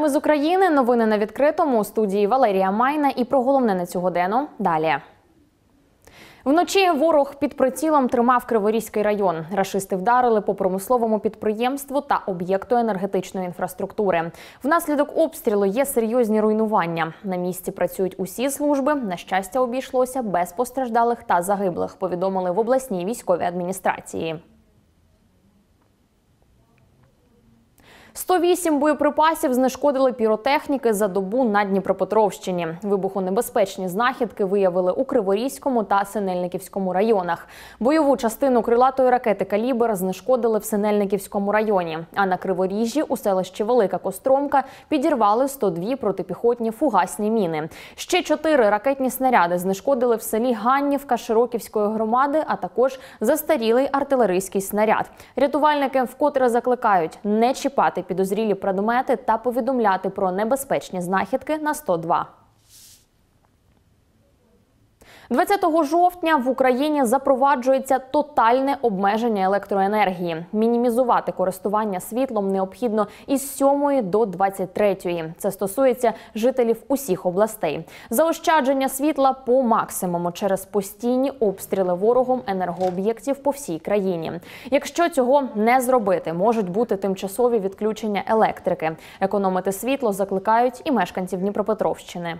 Вітаємо з України. Новини на відкритому. У студії Валерія Майна. І про головне на цю годину далі. Вночі ворог під прицілом тримав Криворізький район. Рашисти вдарили по промисловому підприємству та об'єкту енергетичної інфраструктури. Внаслідок обстрілу є серйозні руйнування. На місці працюють усі служби. На щастя, обійшлося без постраждалих та загиблих, повідомили в обласній військовій адміністрації. 108 боєприпасів знешкодили піротехніки за добу на Дніпропетровщині. Вибухонебезпечні знахідки виявили у Криворізькому та Синельниківському районах. Бойову частину крилатої ракети «Калібр» знешкодили в Синельниківському районі. А на Криворіжжі у селищі Велика Костромка підірвали 102 протипіхотні фугасні міни. Ще 4 ракетні снаряди знешкодили в селі Ганнівка Широківської громади, а також застарілий артилерійський снаряд. Рятувальники вкотре закликають не чіпати підозрілі предмети та повідомляти про небезпечні знахідки на 102. 20 жовтня в Україні запроваджується тотальне обмеження електроенергії. Мінімізувати користування світлом необхідно із 7 до 23. Це стосується жителів усіх областей. Заощадження світла по максимуму через постійні обстріли ворогом енергооб'єктів по всій країні. Якщо цього не зробити, можуть бути тимчасові відключення електрики. Економити світло закликають і мешканців Дніпропетровщини.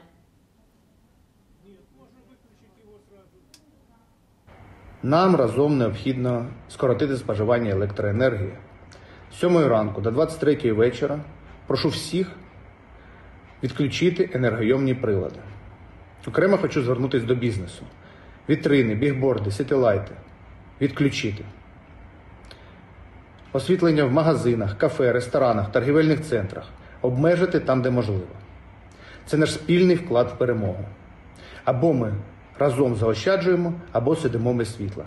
Нам разом необхідно скоротити споживання електроенергії. З 7 ранку до 23 вечора прошу всіх відключити енергойомні прилади. Окремо хочу звернутися до бізнесу. Вітрини, бігборди, сітилайти відключити. Освітлення в магазинах, кафе, ресторанах, торгівельних центрах обмежити там, де можливо. Це наш спільний вклад в перемогу. Або ми разом заощаджуємо, або сидимо без світла.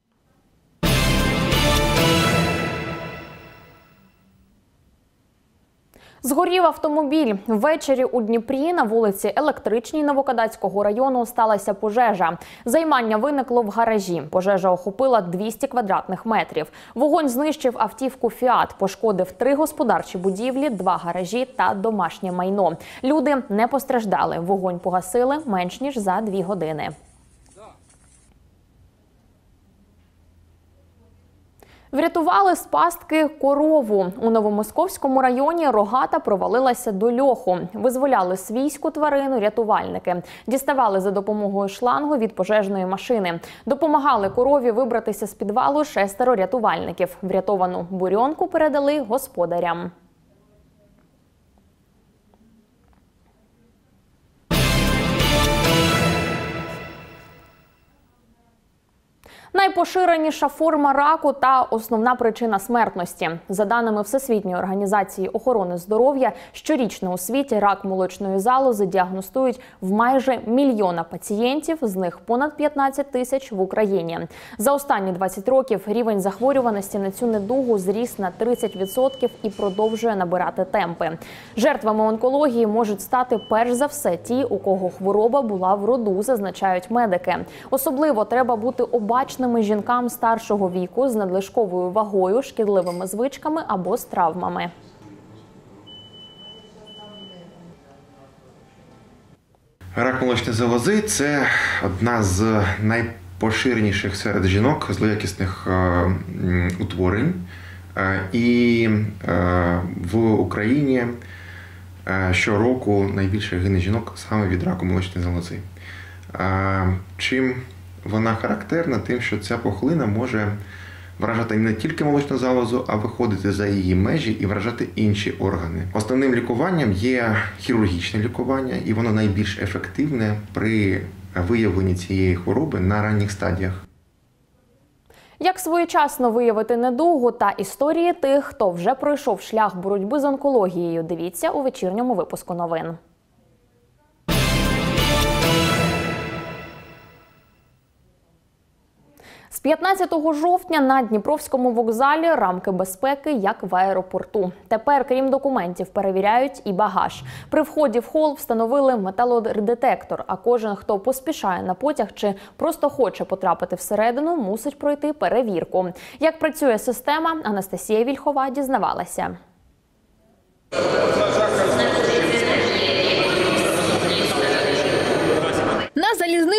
Згорів автомобіль. Ввечері у Дніпрі на вулиці Електричній Новокадацького району сталася пожежа. Займання виникло в гаражі. Пожежа охопила 200 квадратних метрів. Вогонь знищив автівку «Фіат», пошкодив 3 господарчі будівлі, 2 гаражі та домашнє майно. Люди не постраждали. Вогонь погасили менш ніж за 2 години. Врятували з пастки корову. У Новомосковському районі рогата провалилася до льоху. Визволяли свійську тварину рятувальники. Діставали за допомогою шлангу від пожежної машини. Допомагали корові вибратися з підвалу 6 рятувальників. Врятовану бурьонку передали господарям. Найпоширеніша форма раку та основна причина смертності. За даними Всесвітньої організації охорони здоров'я, щорічно у світі рак молочної залози діагностують в майже 1 мільйона пацієнтів, з них понад 15 тисяч в Україні. За останні 20 років рівень захворюваності на цю недугу зріс на 30% і продовжує набирати темпи. Жертвами онкології можуть стати перш за все ті, у кого хвороба була в роду, зазначають медики. Особливо треба бути обачними жінкам старшого віку з надлишковою вагою, шкідливими звичками або з травмами. Рак молочної залози – це одна з найпоширеніших серед жінок злоякісних утворень. І в Україні щороку найбільше гине жінок саме від раку молочної залози. Чим вона характерна? Тим, що ця пухлина може вражати не тільки молочну залозу, а виходити за її межі і вражати інші органи. Основним лікуванням є хірургічне лікування, і воно найбільш ефективне при виявленні цієї хвороби на ранніх стадіях. Як своєчасно виявити недугу та історії тих, хто вже пройшов шлях боротьби з онкологією, дивіться у вечірньому випуску новин. З 15 жовтня на Дніпровському вокзалі рамки безпеки, як в аеропорту. Тепер, крім документів, перевіряють і багаж. При вході в хол встановили металодетектор, а кожен, хто поспішає на потяг чи просто хоче потрапити всередину, мусить пройти перевірку. Як працює система, Анастасія Вільхова дізнавалася.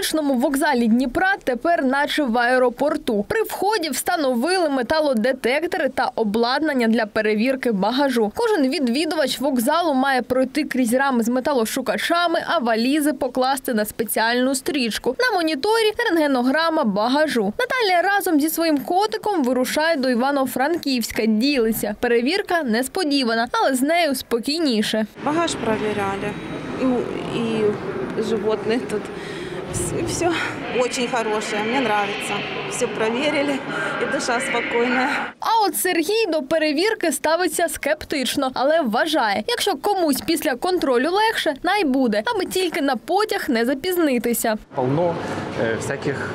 залізничному вокзалі Дніпра тепер наче в аеропорту. При вході встановили металодетектори та обладнання для перевірки багажу. Кожен відвідувач вокзалу має пройти крізь рами з металошукачами, а валізи покласти на спеціальну стрічку. На моніторі рентгенограма багажу. Наталя разом зі своїм котиком вирушає до Івано-Франківська. Ділиться. Перевірка несподівана, але з нею спокійніше. Багаж проверяли. И животные тут. Все очень хорошее, мне нравится. Все проверили, и душа спокойная. А от Сергій до перевірки ставиться скептично, але вважає, якщо комусь після контролю легше, най буде, аби тільки на потяг не запізнитися. Полно всяких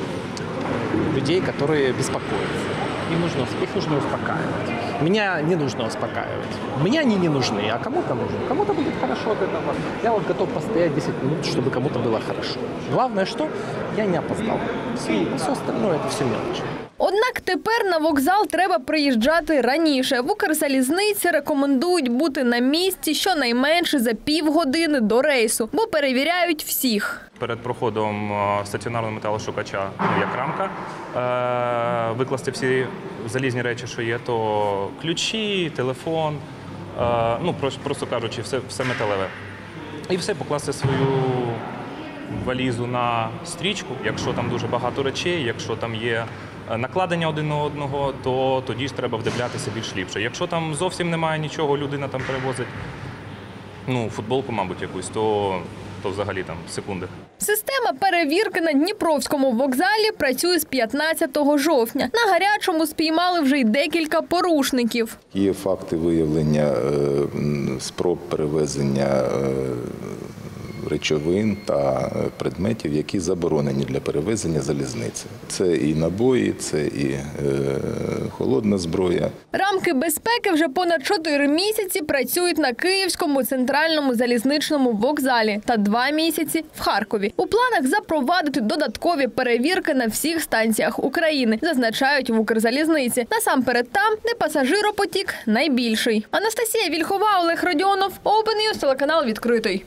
людей, которые беспокоятся. Их нужно успокаивать. Меня не нужно успокаивать. Мне они не нужны, а кому-то нужны. Кому-то будет хорошо от этого. Я вот готов постоять 10 минут, чтобы кому-то было хорошо. Главное, что я не опоздал. Все остальное – это все мелочи. Однак тепер на вокзал треба приїжджати раніше. В Укрзалізниці рекомендують бути на місці щонайменше за півгодини до рейсу, бо перевіряють всіх. Перед проходом стаціонарного металошукача, як рамка, викласти всі залізні речі, що є, то ключі, телефон, просто кажучи, все металеве. І все, покласти свою валізу на стрічку, якщо там дуже багато речей, якщо там є накладення один на одного, то тоді ж треба вдивлятися більш ліпше. Якщо там зовсім немає нічого, людина там перевозить, футболку, мабуть, якусь, то взагалі там секунди. Система перевірки на Дніпровському вокзалі працює з 15 жовтня. На гарячому спіймали вже й декілька порушників. Є факти виявлення спроб перевезення речовин та предметів, які заборонені для перевезення залізниці. Це і набої, це і холодна зброя. Рамки безпеки вже понад 4 місяці працюють на Київському центральному залізничному вокзалі та 2 місяці в Харкові. У планах запровадити додаткові перевірки на всіх станціях України, зазначають в Укрзалізниці. Насамперед там, де пасажиропотік найбільший. Анастасія Вільхова, Олег Родіонов, Open News, телеканал «Відкритий».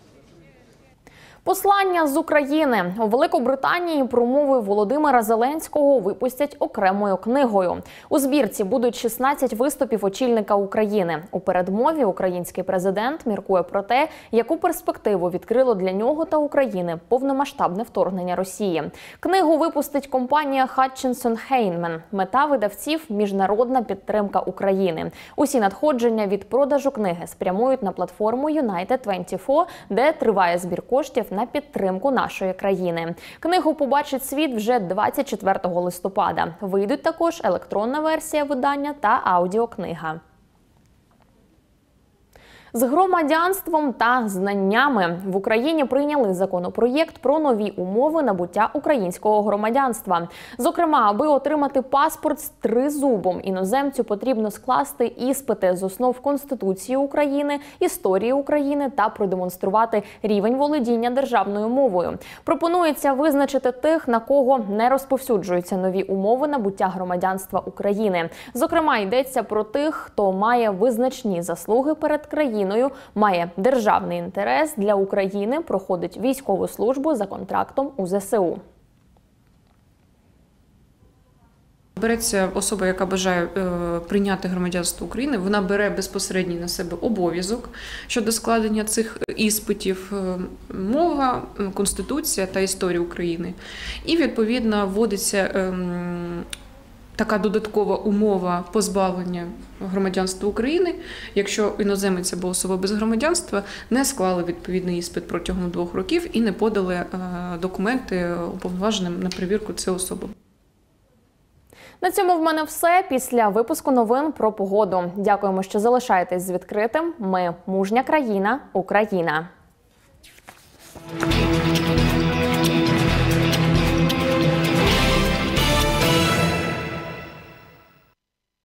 Послання з України. У Великобританії промови Володимира Зеленського випустять окремою книгою. У збірці будуть 16 виступів очільника України. У передмові український президент міркує про те, яку перспективу відкрило для нього та України повномасштабне вторгнення Росії. Книгу випустить компанія Hutchinson Heinemann. Мета видавців – міжнародна підтримка України. Усі надходження від продажу книги спрямують на платформу United24, де триває збір коштів на підтримку нашої країни. Книгу побачить світ вже 24 листопада. Вийдуть також електронна версія видання та аудіокнига. З громадянством та знаннями в Україні прийняли законопроєкт про нові умови набуття українського громадянства. Зокрема, аби отримати паспорт з тризубом, іноземцю потрібно скласти іспити з основ Конституції України, історії України та продемонструвати рівень володіння державною мовою. Пропонується визначити тих, на кого не розповсюджуються нові умови набуття громадянства України. Зокрема, йдеться про тих, хто має визначні заслуги перед країною, має державний інтерес для України, проходить військову службу за контрактом у ЗСУ. Береться особа, яка бажає прийняти громадянство України, вона бере безпосередньо на себе обов'язок щодо складення цих іспитів: мова, Конституція та історія України. І, відповідно, вводиться така додаткова умова позбавлення громадянства України, якщо іноземець або особа без громадянства не склали відповідний іспит протягом 2 років і не подали документи уповноваженим на перевірку цієї особи. На цьому в мене все. Після випуску новин про погоду. Дякуємо, що залишаєтесь з відкритим. Ми – мужня країна, Україна.